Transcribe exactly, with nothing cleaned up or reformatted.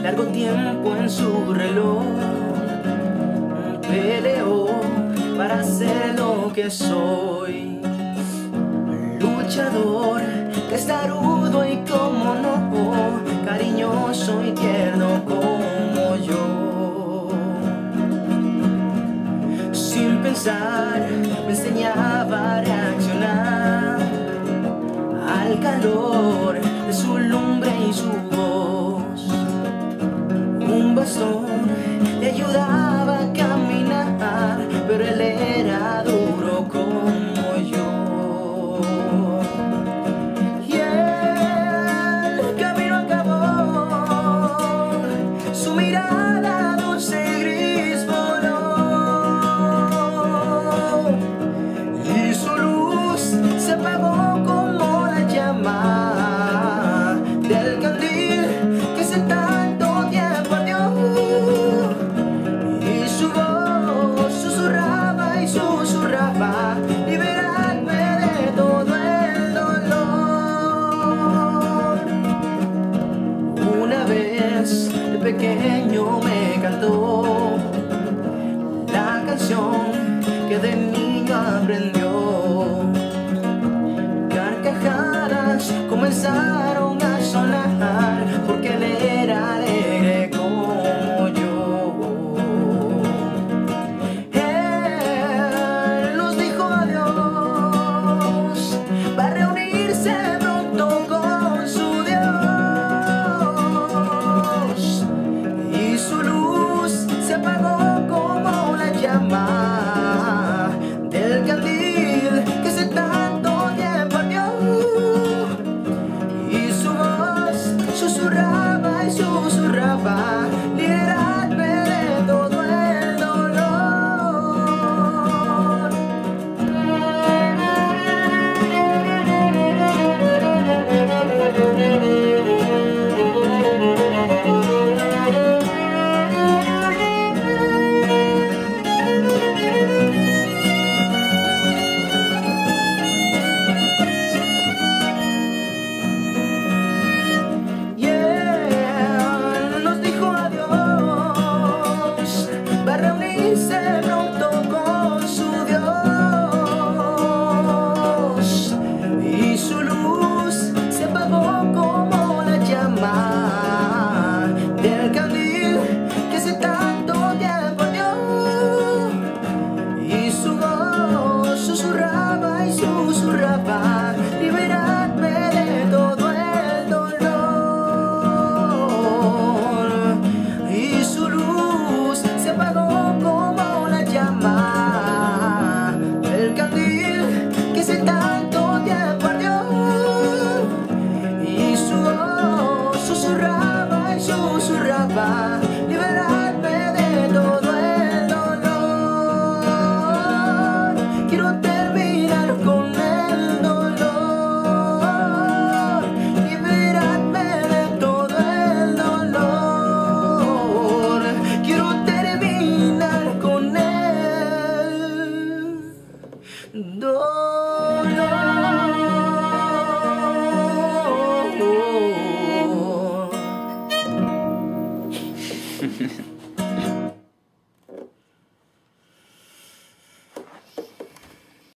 largo tiempo en su reloj. Peleó para ser lo que soy, luchador, testarudo y como no, cariñoso y tierno como yo. Sin pensar me enseñaba a reaccionar al calor de su lumbre y su voz. Un bastón le ayudaba a caminar, pero él era duro como yo. Y el camino acabó, su mirada dulce y gris voló, y su luz se apagó como la llama del candil que se tanto tiempo ardió. Y su voz susurraba y susurraba: liberadme de todo el dolor. Una vez de pequeño me cantó la canción que de niño aprendió. Carcajadas comenzaron a sonar porque él era alegre como yo. Él nos dijo adiós, va a reunirse pronto con su Dios, y su luz se apagó como la llama del candil que se tanto tiempo ardió. Y su voz susurraba y susurraba: liberadme de todo el dolor. Y él nos dijo adiós, va a reunirse pronto con su Dios, y su luz se apagó como la llama del candil que se tanto tiempo ardió. Y su voz susurraba y susurraba: liberadme de todo el dolor. Y su luz se apagó como la llama del candil que se tanto tiempo ardió. Y su voz susurraba y susurraba: